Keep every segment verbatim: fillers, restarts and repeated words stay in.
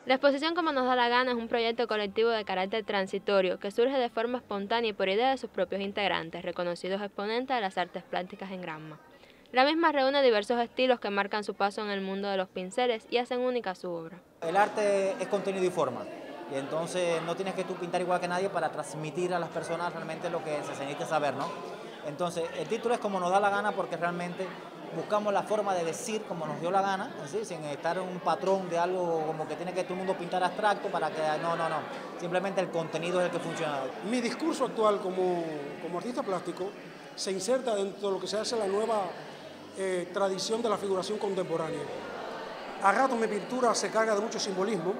La exposición Como nos da la gana es un proyecto colectivo de carácter transitorio que surge de forma espontánea y por idea de sus propios integrantes, reconocidos exponentes de las artes plásticas en Granma. La misma reúne diversos estilos que marcan su paso en el mundo de los pinceles y hacen única su obra. El arte es contenido y forma, y entonces no tienes que tú pintar igual que nadie para transmitir a las personas realmente lo que se necesita saber, ¿no? Entonces, el título es Como nos da la gana porque realmente buscamos la forma de decir como nos dio la gana, ¿sí? Sin estar en un patrón de algo como que tiene que todo el mundo pintar abstracto para que... No, no, no. Simplemente el contenido es el que funciona. Mi discurso actual como, como artista plástico se inserta dentro de lo que se hace la nueva eh, tradición de la figuración contemporánea. A rato mi pintura se carga de mucho simbolismo,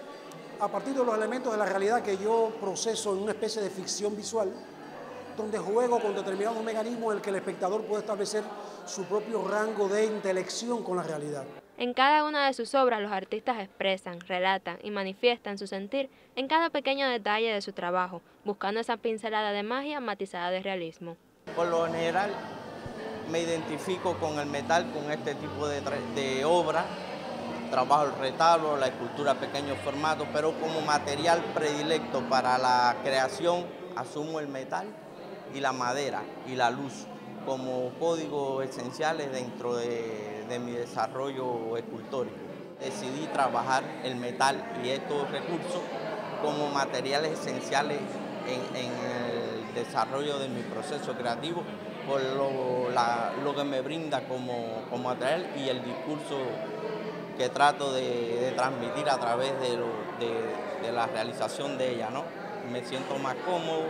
a partir de los elementos de la realidad que yo proceso en una especie de ficción visual, donde juego con determinados mecanismos en el que el espectador puede establecer su propio rango de intelección con la realidad. En cada una de sus obras los artistas expresan, relatan y manifiestan su sentir en cada pequeño detalle de su trabajo, buscando esa pincelada de magia matizada de realismo. Por lo general me identifico con el metal, con este tipo de, de obra. Trabajo el retablo, la escultura a pequeño formato, pero como material predilecto para la creación asumo el metal y la madera y la luz como códigos esenciales dentro de, de mi desarrollo escultórico. Decidí trabajar el metal y estos recursos como materiales esenciales en, en el desarrollo de mi proceso creativo, por lo, la, lo que me brinda como, como material y el discurso que trato de, de transmitir a través de, lo, de, de la realización de ella, ¿no? Me siento más cómodo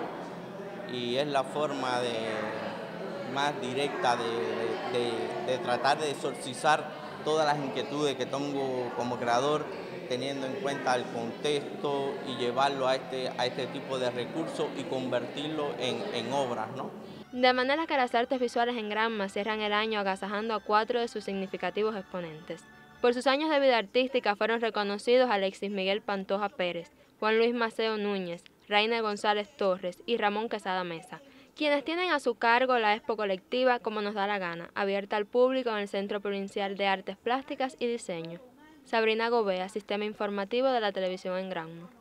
y es la forma de, más directa de, de, de tratar de exorcizar todas las inquietudes que tengo como creador, teniendo en cuenta el contexto y llevarlo a este, a este tipo de recursos y convertirlo en, en obras, ¿no? De manera que las artes visuales en Granma cierran el año agasajando a cuatro de sus significativos exponentes. Por sus años de vida artística fueron reconocidos Alexis Miguel Pantoja Pérez, Juan Luis Maceo Núñez, Rainer González Torres y Ramón Quesada Mesa, quienes tienen a su cargo la expo colectiva Como nos da la gana, abierta al público en el Centro Provincial de Artes Plásticas y Diseño. Sabrina Gobea, Sistema Informativo de la Televisión en Granma.